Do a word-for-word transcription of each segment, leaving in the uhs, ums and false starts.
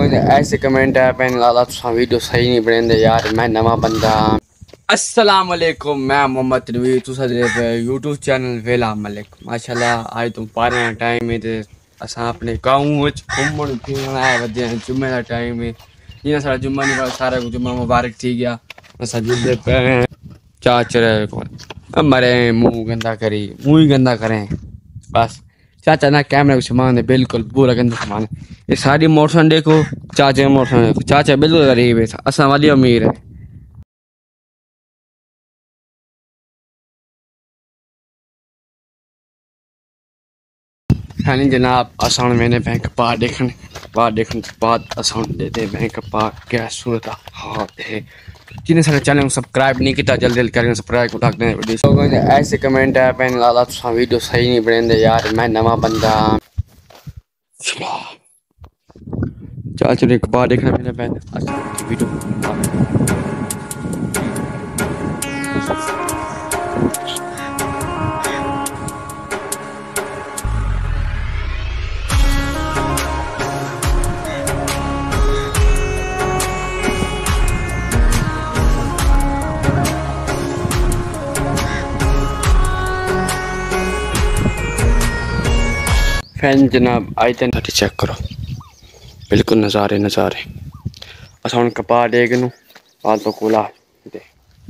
ऐसे कमेंट है पैन लाला तुसा वीडियो सही नहीं बनाते यार, मैं नवा बंदा। अस्सलाम वालेकुम, मैं मोहम्मद नवीर, तुसा यूट्यूब चैनल वेला मलिक। माशाल्लाह आज तुम पारे टाइम है ते असां अपने गाँव विच घूमण फिरण आए वधे हैं। जुम्मे का टाइम है, जिन्हें सारा जुम्मा निकल सारा जुम्मा मुबारक थी गया। असां जुम्मे पे चाचरे को मरे मुंह गंदा करी मुंह ही गंदा करें बस। चाचा ना कैमरे को सामान है बिल्कुल पूरा गंदा सामान है। ये सारी मोटरसाइकिल देखो, चाचा मोटरसाइकिल देखो, चाचा बिल्कुल गरीब है, असा वाली अमीर है। हाँ जनाब, असान मैंने बैंक पा देखने पा देखने के बाद असान देते बैंक पा क्या सूरत हाल है। जिन्हें सारे चैनल को सब्सक्राइब नहीं किया जल्दी जल्दी करें सब्सक्राइब को लगने लोगों ने ऐसे कमेंट है पैन लाला तुसा वीडियो सही नहीं बनाते यार, मैं नवा बंदा। चाचा ने एक बार देखना मैंने पैन वीडियो फैन जनाब आई दिन चेक करो, बिल्कुल नज़ारे नज़ारे असा कपा डेगनू बाल तो कोला दे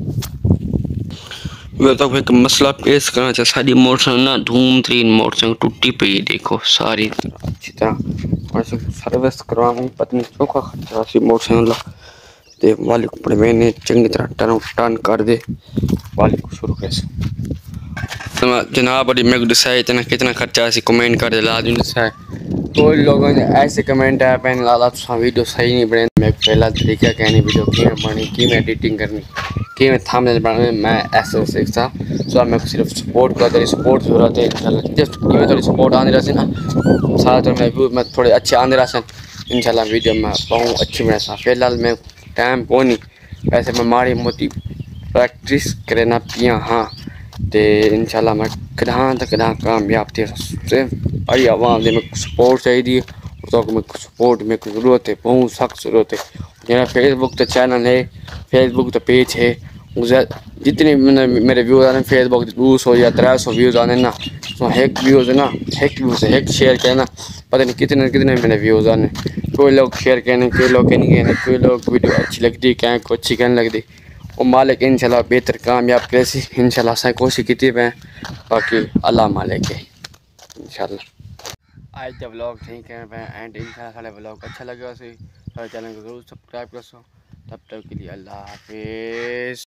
वे तो एक मसला पेश करना चाहिए। सारी मोटरसाइकिल ना धूम तरीन मोटरसाइकिल टूटी पई देखो सारी अच्छी तरह और सर्विस करवाऊँ पत्नी चौखा खर्चा सी मोटरसाइकिल ते वालिक पड़े मैंने चंगी तरह टर्न टर्न कर दे वालिक शुरू कैसे जनाब। बड़ी मेरे को डिसाइड इतना कितना खर्चा सी कमेंट कर दे लाजमी डिसाइड। तो लोगों ने ऐसे कमेंट है पैन लाला तुसा वीडियो सही नहीं बने। मैं पहला तरीका कहनी वीडियो कि बनी कि मैं एडिटिंग करनी कि मैं थंबनेल बनाने मैं ऐसे सीखता सो मैं सिर्फ सपोर्ट कर तेरी सपोर्ट जरूरत है इंशाल्लाह। जस्ट कि थोड़ी सपोर्ट आने रही ना सारा तो मैं व्यू मैं थोड़े अच्छे आने रहा इंशाल्लाह वीडियो में बहुत अच्छी बना सा। फिलहाल मैं टाइम को नहीं वैसे मैं माड़ी मोटी प्रैक्टिस करना पिया हाँ ते इंशाल्लाह मैं कदा तक कदा कामयाब थे। बड़ी आवाम में सपोर्ट चाहिए तो मैं सपोर्ट में ज़रूरत है, बहुत सख्त ज़रूरत है। मेरा फेसबुक तो चैनल है, फेसबुक तो पेज है, जितने मैंने मेरे व्यूज़ आने फेसबुक दो सौ या त्रै सौ व्यूज़ आने ना तो एक व्यूज़ है ना एक व्यूज़ है एक शेयर कहना पता नहीं कितने कितने मेरे व्यूज़ आने। कोई लोग शेयर कहने कोई लोग नहीं कहने कोई लोग वीडियो अच्छी लगती कहें को अच्छी कहने लगती और मालिक इंशाल्लाह बेहतर कामयाब कैसी इंशाल्लाह असें कोशिश की पे बाकी अल्लाह मालिक है इंशाल्लाह। आज जब व्लॉग नहीं कह पे एंड इंशाल्लाह सारे व्लॉग अच्छा लगे सारे चैनल को जरूर सब्सक्राइब कर सो। तब तक के लिए अल्लाह हाफिज़।